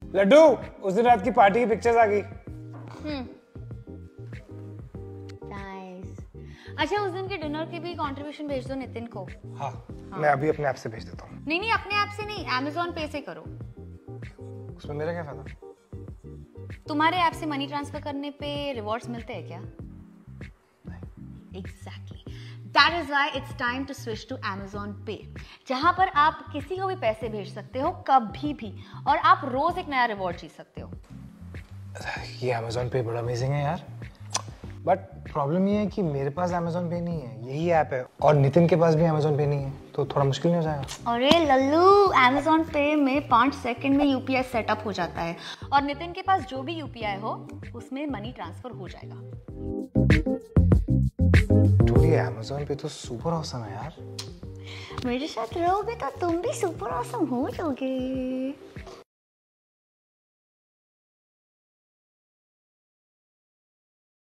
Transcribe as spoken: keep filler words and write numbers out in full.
लड्डू, उस दिन रात की पार्टी की पिक्चर्स आ गई। Hmm nice. अच्छा, उस दिन के डिनर की भी कंट्रीब्यूशन भेज दो नितिन को। हाँ, हाँ। मैं अभी अपने ऐप से भेज देता हूँ। नहीं नहीं, अपने ऐप से नहीं, अमेज़न पे से करो। उसमें मेरा क्या फायदा? तुम्हारे ऐप से मनी ट्रांसफर करने पे रिवॉर्ड्स मिलते हैं क्या? Exactly. That is why it's time to switch to Amazon Pay, जहां पर आप किसी को भी पैसे भेज सकते हो कभी भी, और आप रोज एक नया रिवॉर्ड जीत सकते हो। ये Amazon Pay बड़ा अमेजिंग है यार, बट प्रॉब्लम ये है कि मेरे पास Amazon Pay नहीं है, यही ऐप है, और नितिन के पास भी Amazon Pay नहीं है, तो थोड़ा मुश्किल नहीं हो जाएगा? अरे लल्लू, Amazon Pay में पाँच सेकंड में यूपीआई सेटअप हो जाता है, और नितिन के पास जो भी यूपीआई हो उसमें मनी ट्रांसफर हो जाएगा। ये Amazon पे तो सुपर ऑसम है यार। मेरे साथ रहोगे तो तुम भी सुपर ऑसम हो जाओगे।